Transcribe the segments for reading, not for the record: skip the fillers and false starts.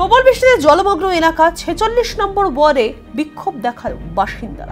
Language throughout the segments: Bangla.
প্রবল বৃষ্টিতে জলমগ্ন এলাকা ৪৬ নম্বর ওয়ার্ডে বিক্ষোভ দেখাল বাসিন্দারা।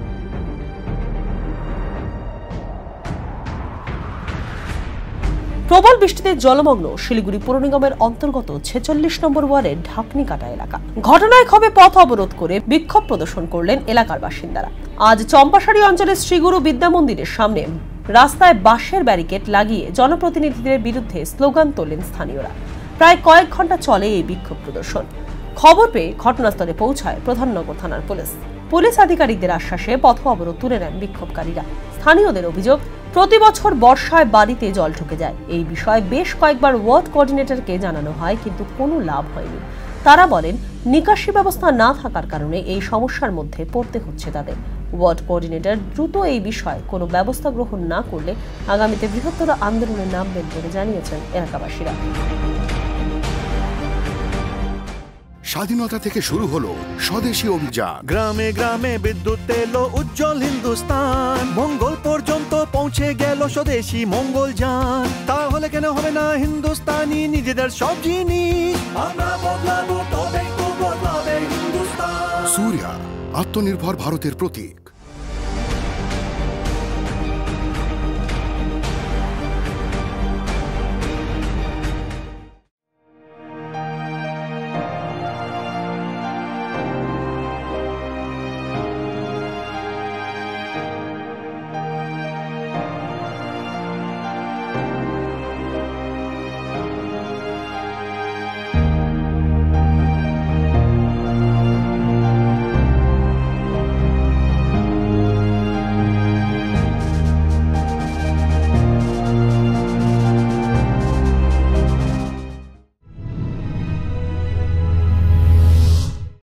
প্রবল বৃষ্টিতে জলমগ্ন শিলিগুড়ি পৌর নিগমের অন্তর্গত ৪৬ নম্বর ওয়ার্ডের ঢাকনিকাটা এলাকা। ঘটনায় ক্ষোভে পথ অবরোধ করে বিক্ষোভ প্রদর্শন করলেন এলাকার বাসিন্দারা। আজ চম্পাশাড়ি অঞ্চলের শ্রীগুরু বিদ্যা মন্দিরের সামনে রাস্তায় বাঁশের ব্যারিকেড লাগিয়ে জনপ্রতিনিধিদের বিরুদ্ধে স্লোগান তোলেন স্থানীয়রা। প্রায় কয়েক ঘন্টা চলে এই বিক্ষোভ প্রদর্শন। খবর পেয়ে ঘটনাস্থলে পৌঁছায় প্রধাননগর থানার পুলিশ আধিকারিকদের আশ্বাসে পথ অবরোধ তুলে নেন বিক্ষোভকারীরা। স্থানীয়দের অভিযোগ, প্রতি বছর বর্ষায় বাড়িতে জল ঢুকে যায়। এই বিষয়ে বেশ কয়েকবার ওয়ার্ড কোঅর্ডিনেটরকে জানানো হয়, কিন্তু কোনো লাভ হয়নি। তারা বলেন, নিকাশি ব্যবস্থা না থাকার কারণে এই সমস্যার মধ্যে পড়তে হচ্ছে তাদের। ওয়ার্ড কোঅর্ডিনেটর দ্রুত এই বিষয়ে কোনো ব্যবস্থা গ্রহণ না করলে আগামীতে বৃহত্তর আন্দোলনে নামবেন বলে জানিয়েছেন এলাকাবাসীরা। স্বাধীনতা থেকে শুরু হলো স্বদেশী অভিযান। গ্রামে গ্রামে বিদ্যুৎ এলো, উজ্জ্বল হিন্দুস্তান। মঙ্গল পর্যন্ত পৌঁছে গেল স্বদেশী মঙ্গল যান। তাহলে কেন হবে না হিন্দুস্তানি নিজেদের সব জিনিস? আমরা বদলাবো, তবে তো বদলাবে হিন্দুস্তান। সূর্যা, আত্মনির্ভর ভারতের প্রতীক।